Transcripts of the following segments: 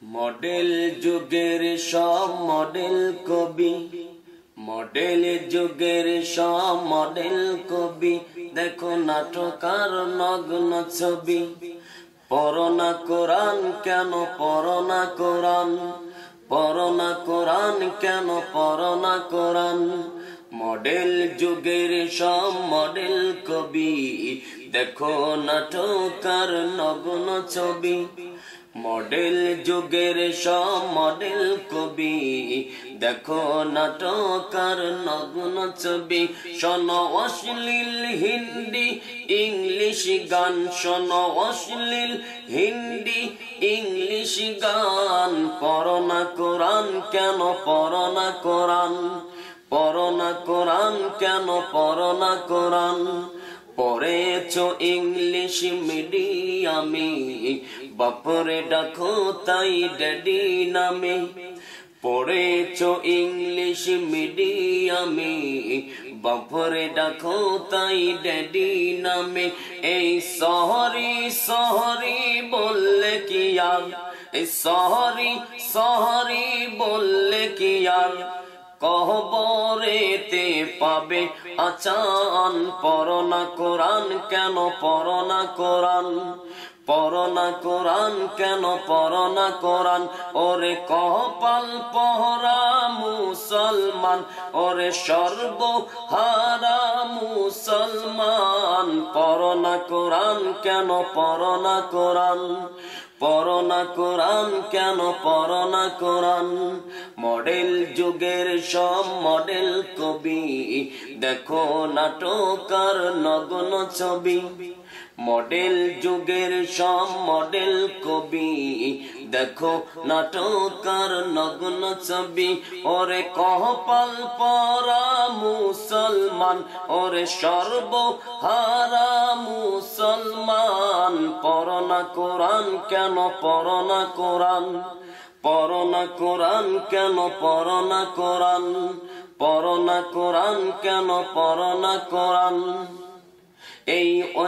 Model যুগের সব model কবি, মডেল যুগের সব মডেল কবি, দেখো নাটকার নগ্ন ছবি। পড়না কোরআন কেন পড়না কোরআন, পড়না কোরআন কেন পড়না কোরআন। মডেল যুগের সব মডেল কবি, দেখো নাটকার নগ্ন ছবি। মডেল যুগের সব মডেল কবি, দেখো নাটকার নগ্ন ছবি। শোনো অশ্লীল হিন্দি ইংলিশ গান, শোনো অশ্লীল হিন্দি ইংলিশ গান। পড়না কোরআন কেন পড়না কোরআন, পড়না কোরআন কেন পড়না কোরআন। পড়েছো ইংলিশ মিডিয়ামে, বাপরে ডাকো তাই ড্যাডি নামে। পড়েছো ইংলিশ মিডিয়ামে, বাপরে ডাকো তাই ড্যাডি নামে। এই শহরি শহরি বললে কি আর, এই শহরি শহরি বললে কি আর। কবরেতে পাবে আচান, পড়না কোরআন কেন পড়না কোরআন, পড়না কোরআন কেন পড়না কোরআন। ওরে কপাল পহরা মুসলমান, ওরে সর্বহারা মুসলমান। পড়না কোরআন কেন পড়না কোরআন, পড়না কোরআন কেন পড়না কোরআন। মডেল যুগের সব মডেল কবি, দেখো নাটকার নগ্ন ছবি। মডেল যুগের সব মডেল কবি, দেখো নাটকার নগ্ন ছবি। ওরে কপাল পরা মুসলমান, ওরে সর্বহারা মুসলমান। পড়না কোরআন কেন পড়না কোরআন, পড়না কোরআন কেন পড়না কোরআন, পড়না কোরআন কেন পড়না কোরআন। এই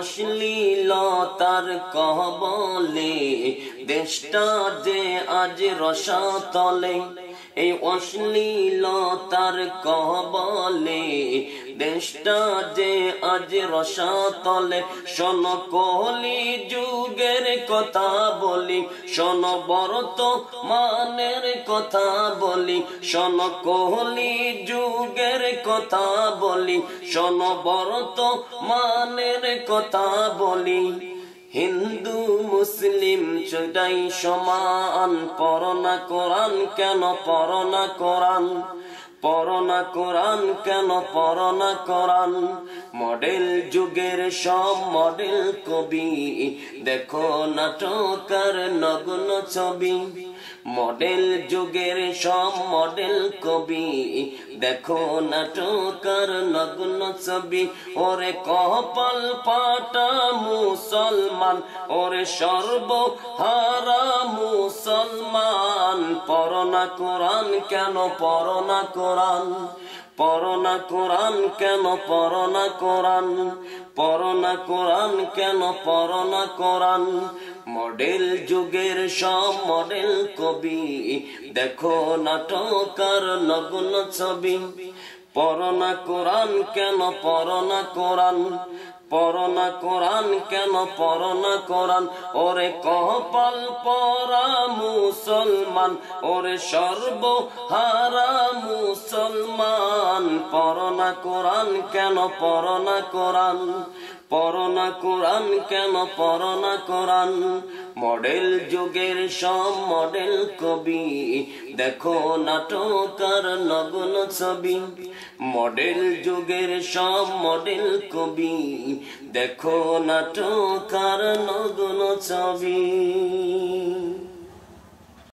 অশ্লীলতার কবলে দেশটা যে আজ রসাতলে, এই অশ্লীলতার কবলে দেশটা যে আজ রসাতলে। শোনো কলি যুগের কথা বলি, শোনো বর্তমানের কথা বলি। শোনো কলি যুগের কথা বলি, শোনো বর্তমানের কথা বলি। হিন্দু মুসলিম সদাই সমান, পড়না কোরআন কেন পড়না কোরআন, পড়না কোরআন কেন পড়না কোরআন। মডেল যুগের সব মডেল কবি, দেখো নাটকার নগ্ন ছবি। মডেল যুগের সব মডেল কবি, দেখো নাটকার নগ্ন ছবি। ওরে কপাল পাটা মুসলমান, ওরে সর্বহারা মুসলমান। পড়না কোরআন কেন পড়না কোরআন, পড়না কোরআন কেন পড়না কোরআন, পড়না কোরআন কেন পড়না কোরআন। মডেল যুগের সব মডেল কবি, দেখো নাটকার নগ্ন ছবি। পড়না কোরআন কেন পড়না কোরআন, পড়না কোরআন কেন পড়না কোরআন। ওরে কপাল পরা মুসলমান, ওরে সর্বহারা মুসলমান। পড়না কোরআন কেন পড়না কোরআন, পড়না কোরআন কেন পড়না কোরআন। মডেল যুগের সব মডেল কবি, দেখো নাটকার নগ্ন ছবি। মডেল যুগের সব মডেল কবি, দেখো নাটকার নগ্ন ছবি।